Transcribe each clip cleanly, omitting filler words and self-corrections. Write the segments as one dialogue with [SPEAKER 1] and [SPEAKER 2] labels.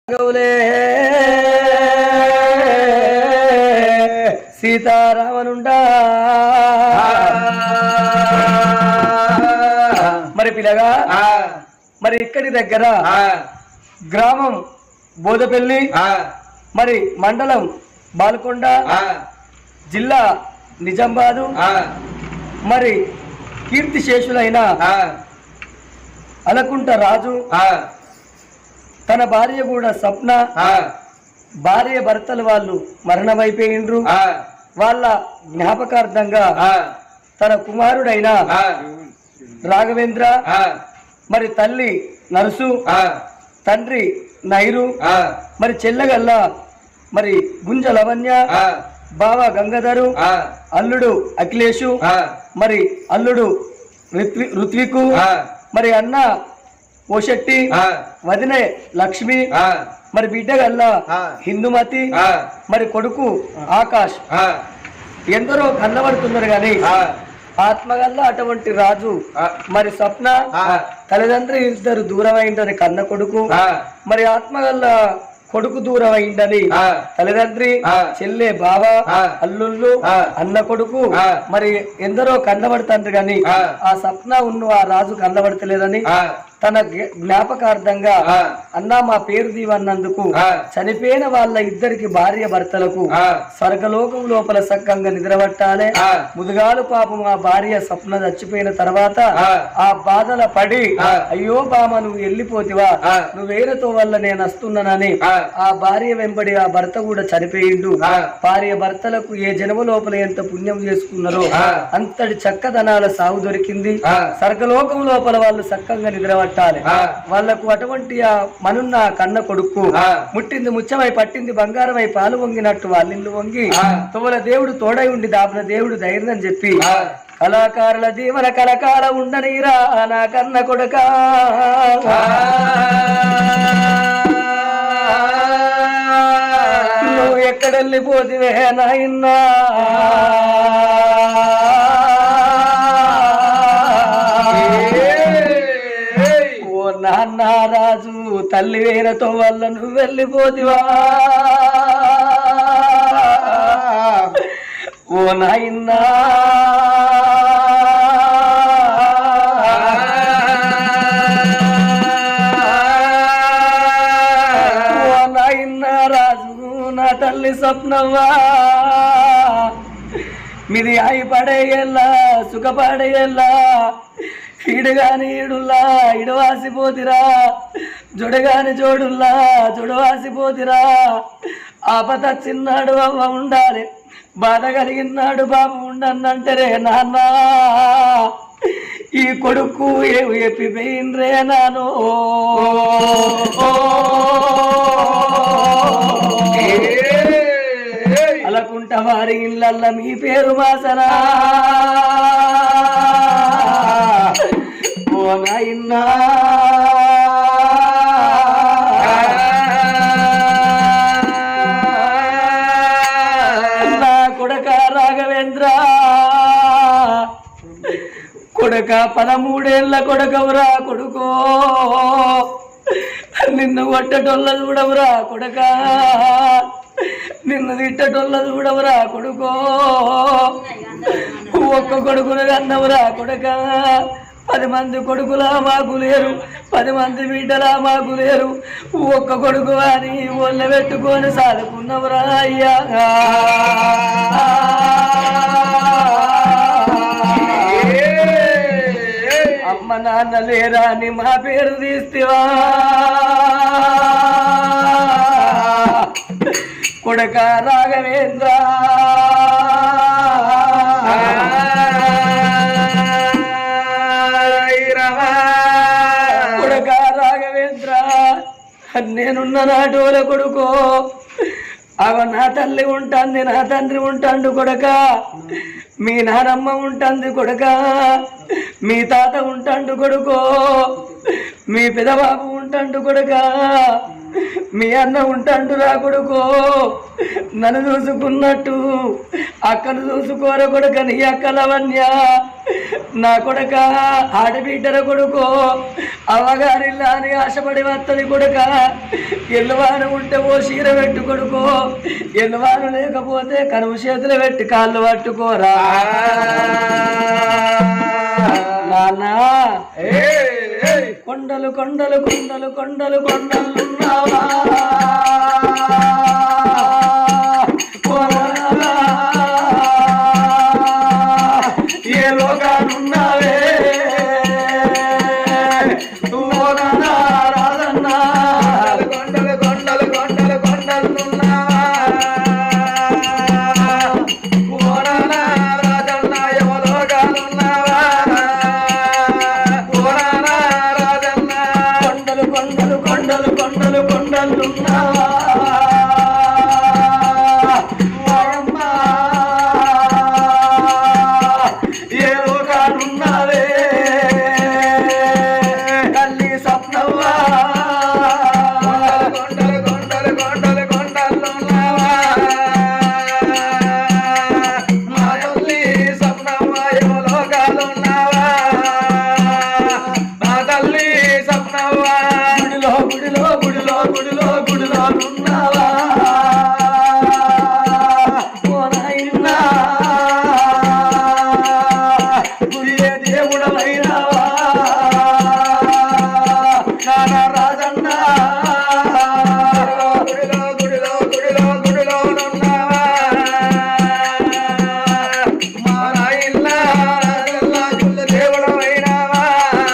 [SPEAKER 1] సీతారామనుండా మరి పిల్లగా మరి ఇక్కడి దగ్గర గ్రామం బోదపల్లి మరి మండలం బాల్కొండ జిల్లా నిజామాబాదు మరి కీర్తిశేషులైన అలకుంట రాజు తన భార్య కూడా స్వప్న భార్య భర్తలు వాళ్ళు మరణమైపోయిండ్రు. వాళ్ళ జ్ఞాపకార్థంగా తన కుమారుడైన రాఘవేంద్ర మరి తల్లి నరుసు తండ్రి నైరు మరి చెల్లగల్ల మరి గుంజ లవణ్య బావ గంగాధరు అల్లుడు అఖిలేషు మరి అల్లుడు ఋత్వికు మరి అన్న ఓశెట్టి వదినే లక్ష్మి మరి బిడ్డగల్లా హిందుమతి మరి కొడుకు ఆకాష్ ఎందరో కన్నబడుతున్నారు గాని ఆత్మగల్లా అటువంటి రాజు మరి స్వప్న తల్లిదండ్రులు ఇద్దరు దూరం అయిందని కన్న కొడుకు మరి ఆత్మగల్లా కొడుకు దూరం అయిందని తల్లిదండ్రి చెల్లె బావ అల్లుళ్ళు అన్న కొడుకు మరి ఎందరో కన్నబడుతుండ్రు గాని ఆ స్వప్న ఉన్న ఆ రాజు కన్నబడతలేదని తన జ్ఞాపకార్థంగా అన్నా మా పేరు దీవన్నందుకు చనిపోయిన వాళ్ళ ఇద్దరికి భార్య భర్తలకు స్వర్గలోకం లోపల సక్కంగా నిద్రపట్టాలి. ముదుగాలు పాపం ఆ భార్య స్వప్న చచ్చిపోయిన తర్వాత ఆ బాధల పడి అయ్యో బామ నువ్వు వెళ్ళిపోతివా నువ్వేరతో వల్ల నేను వస్తున్నానని ఆ భార్య వెంబడి ఆ భర్త కూడా చనిపోయిండు. భార్య భర్తలకు ఏ జన్మ లోపల ఎంత పుణ్యం చేసుకున్నారో అంతటి చక్కదనాల సాగు దొరికింది. స్వర్గలోకం లోపల వాళ్ళు సక్కంగా నిద్రపట్టాలి. వాళ్లకు అటువంటి ఆ మనున్న కన్న కొడుకు ముట్టింది ముచ్చమై పట్టింది బంగారమై పాలు వంగినట్టు వాళ్ళిల్లు వంగి తోల దేవుడు తోడై ఉండి దాపిన దేవుడు ధైర్యం చెప్పి కళాకారుల దీవన కలకాల ఉండనిరా నా కన్న కొడుక నువ్వు ఎక్కడెళ్ళిపోతివే నాయన్నా నాన్న రాజు తల్లి వేరతో వల్ల నువ్వు వెళ్ళిపోతివా ఓ నాయన్నా ఓ నాయన్నా రాజు నా తల్లి స్వప్నవ్వా మీది ఆయి పడేయల్లా సుఖపడేయల్లా ఈడుగాని ఈడుల్లా ఇడవాసిపోతిరా జొడగాని జోడుల్లా జొడవాసిపోతిరా ఆపద చిన్నాడు అవ్వ ఉండాలి బాధ కలిగినాడు బాబు ఉండన్నంటరే నాన్న ఈ కొడుకు ఎప్పిపోయిండ్రే నాను అలకుంట వారి ఇళ్ళల్ల మీ పేరు మాసనా ఓ నాయన్నా నా కొడుక రాఘవేంద్ర కొడుక 13 ఏళ్ళ కొడుకవురా కొడుకో నిన్ను కొట్టటోళ్ళ చూడవురా కొడుక నిన్ను తిట్టటోళ్ళ చూడవురా కొడుకో ఒక్క కొడుకును కన్నవురా కొడుక 10 మంది కొడుకులా మాకు లేరు 10 మంది బిడ్డలా మాకు లేరు ఒక్క కొడుకు అని ఒళ్ళ పెట్టుకొని సాదుకున్నవురా అయ్యా అమ్మ నాన్న లేరా అని మా పేరు తీస్తేవా కొడుక రాఘవేంద్ర కొడుక రాఘవేంద్ర నేనున్న నాటోల కొడుకో అవ నా తల్లి ఉంటుంది నా తండ్రి ఉంటాడు కొడుక మీ నానమ్మ ఉంటుంది కొడుక మీ తాత ఉంటాడు కొడుకో మీ పెదబాబు ఉంటాడు కొడుక మీ అన్న ఉంటాండు రా కొడుకో నన్ను చూసుకున్నట్టు అక్కను చూసుకోర కొడుక నీ అక్క లవణ్య నా కొడుక ఆడబిడ్డర కొడుకో అవగారిల్లా అని ఆశపడి వస్తుంది కొడుక ఎల్లువాను ఉంటే ఓ చీర పెట్టు కొడుకో ఎల్లువాను లేకపోతే కనుమ చేతులు పెట్టి కాళ్ళు పట్టుకోరా నాన్నా కొండలు కొండలు కొండలు కొండలు కొండలున్నావా ఏ లోకానున్నావే రాజన్నా కొండలు కొండలు కొండలు కొండలున్నావా రాజన్న ఏమో లోకాలున్నావా కొండలు కొండలు కొండలు కొండలు కొండలున్నావా ఏ లోకాలున్నావే తల్లి స్వప్నవ్వా కొండలు కొండలు కొండలు కొండలున్నావా మా తల్లి స్వప్నవ్వా ఏమో లోకాలున్నావా మా తల్లి స్వప్నవ్వా గుడిలో గుడిలో గుడిలో గుడిలో గుడిలో ఉన్నావా ఓ నాయనా గుడియే దేవుడవైనావా నాన్న రాజన్న గుడిలో గుడిలో గుడిలో గుడిలో ఉన్నావా మా నాయనా రాజన్న దేవుడవైనావా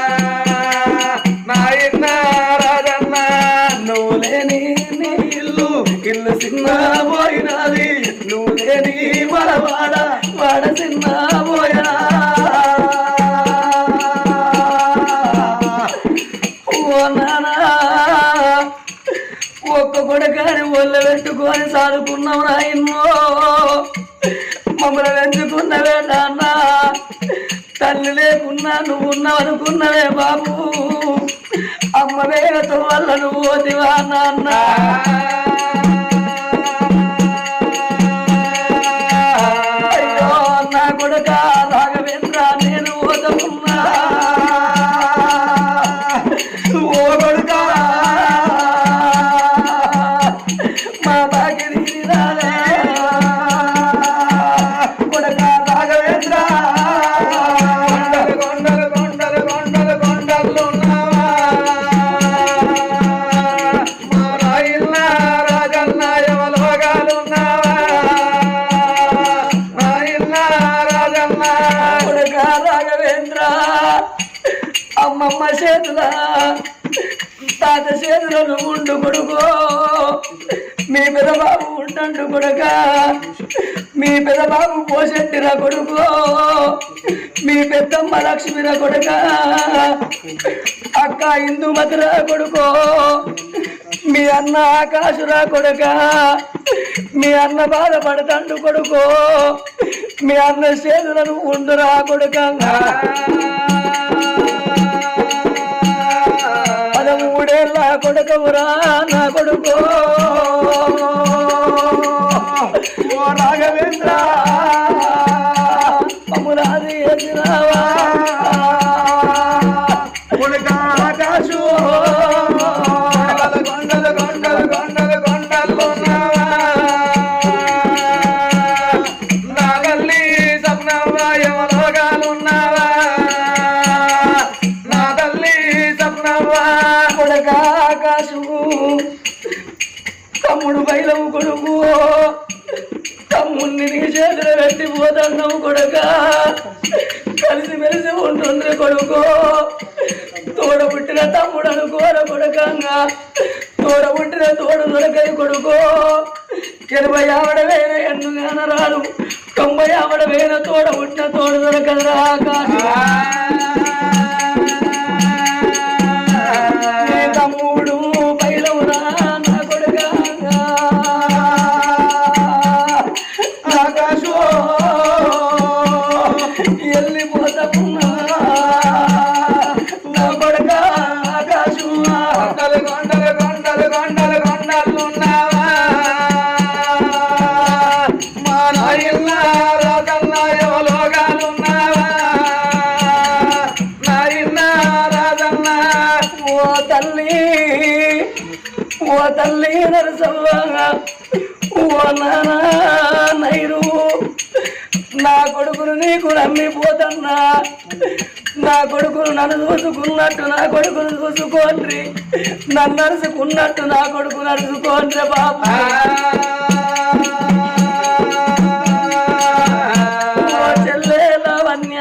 [SPEAKER 1] నాయనా రాజన్న నువ్వు లేని నీ ఇల్లు ఇల్లు చిన్న పోయినది నువ్వు లేని వాడ వాడ చిన్న పోయినా ఓ నానా ఒక్క కొడుకాని ఒళ్ళు పెట్టుకొని సాదుకున్నావు నాయన్నో మమ్మల్ని పెంచుకున్నవే నాన్న తల్లి లేకున్నా నువ్వు ఉన్నావు అనుకున్నవే బాబు అమ్మ వేగతో వల్ల నువ్వు పోతివా నాన్న అయ్యో నా కొడుక రాఘవేంద్ర నేను పోతున్నా ఓ కొడుక మా బాగిరి రాలే కొడుక రాఘవేంద్ర కొండలు కొండలు కొండలు కొండలు ఉన్నావా మా రాయిల్ల రాజన్న యమలోగాలున్నావా రాయిల్ల రాజన్న కొడుక రాఘవేంద్ర అమ్మమ్మ చేతుల తాత చేతులను ఉండు కొడుకో మీ పెదబాబు ఉండండు కొడుక మీ పెదబాబు పోషెట్టిన కొడుకో మీ పెద్దమ్మ లక్ష్మిర కొడుక అక్క ఇందుమతిరా కొడుకో మీ అన్న ఆకాశురా కొడుక మీ అన్న బాధపడతండు కొడుకో మీ అన్న చేతులను ఉండురా కొడుక 13 ఏళ్ళ కొడుకురా నా కొడుకో ఓ రాఘవేంద్ర మమ్ములాది ఎదిరావా కొడుక ఆకాశు కొండలు కొండలు కొండలు కొండలున్నావా నా తల్లి సప్నవ్వా యమలోకాలున్నావా నా తల్లి సప్నవ్వా కొడుక ఆకాశు తమ్ముడు బయలవు కొడుకు తమ్ముడిని నీ చేతులు పెట్టి పోతున్నావు కొడుక కలిసి మెలిసి ఉంటుంది కొడుకు తోడ పుట్టిన తమ్ముడు అనుకోర కొడుకంగా తోడ పుట్టిన తోడు దొరకై కొడుకు 80 ఆవిడ వేల ఎన్నుగాన రాదు 90 ఆవిడ వేల తోడ పుట్టిన తోడు దొరకదురా ఆకాశం తమ్ముడు బయలవురా నా కొడుకంగా ఆకాశో వెళ్ళిపోతున్నా నా కొడుక ఆకాశం కొండలు కొండలు కొండలు కొండలు తల్లి నరసవ్వ ఓ నానా నైరు నా కొడుకును నీకు నమ్మిపోతన్నా నా కొడుకును నన్ను చూసుకున్నట్టు నా కొడుకును చూసుకోండి నన్ను నడుచుకున్నట్టు నా కొడుకు నడుచుకోండి బాబా చెల్లే లావణ్య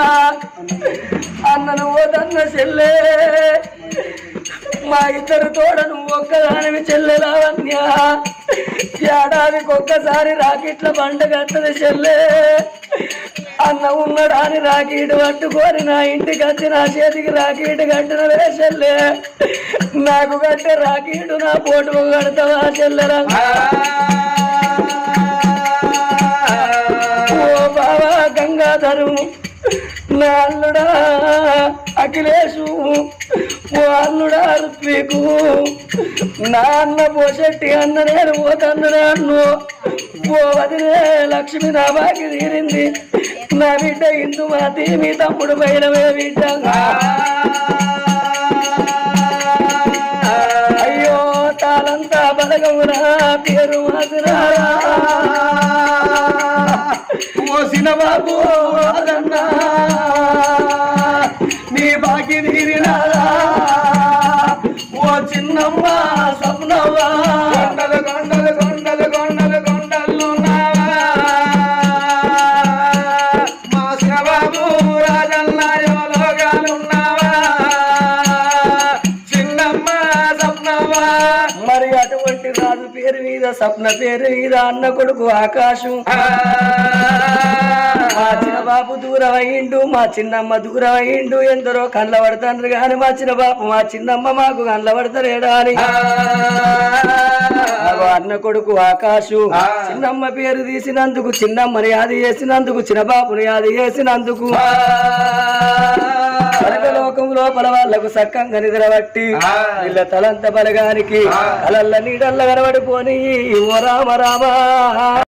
[SPEAKER 1] అన్నను ఓదన్న చెల్లే మా ఇద్దరు తోడ నువ్వు ఒక్కదానివి చెల్లె లావణ్య ఏడాదికి ఒక్కసారి రాకెట్ల పండుగ వస్తుంది చెల్లె అన్న ఉన్నాడాని రాకీటు పట్టుకొని నా ఇంటికి వచ్చి నా చేతికి రాకీటు కట్టిన చెల్లె నాకు కట్టే రాకీటు నా పోటు కడతావా చెల్లెరా ఓ బావా గంగాధరు నా అల్లుడా అఖిలేషు ఓ అల్లుడా రుత్వికు నా అన్న పోషెట్టి అన్న నేను పోతన్ననే అన్ను ఓ వదిలే లక్ష్మి నా బాకి తీరింది నా బిడ్డ ఇందు మాతి మీ తమ్ముడు పైనవే బిడ్డ అయ్యో తాళంతా బలగమురా పేరు మాసిరా మోసిన బాబు అదన్నా నీ బాకి తీరినారా ఓ చిన్నమ్మ సప్నవ్వా కొండలు కొండలు కొండలు కొండలు కొండలు మోసిన బాబు రాజన్న యోగాలున్నావా చిన్నమ్మ సప్నవ్వా మరి అటువంటి రాజు పేరు మీద సప్న పేరు మీద అన్న కొడుకు ఆకాశం మా చిన్న బాబు దూరం అయ్యిండు మా చిన్నమ్మ దూరం అయ్యిండు ఎందరో కళ్ళ పడతారు కానీ మా చిన్న బాబు మా చిన్నమ్మ మాకు కళ్ళ పడతారేడా అని అన్న కొడుకు ఆకాశు చిన్నమ్మ పేరు తీసినందుకు చిన్నమ్మని యాది చేసినందుకు చిన్న బాబుని యాది చేసినందుకు లోకం లోపల వాళ్లకు సక్కంగా నిద్రబట్టి వీళ్ళ తలంత బలగానికి కలల్ల నీడల్ల కనబడిపోని ఓ రామ రామ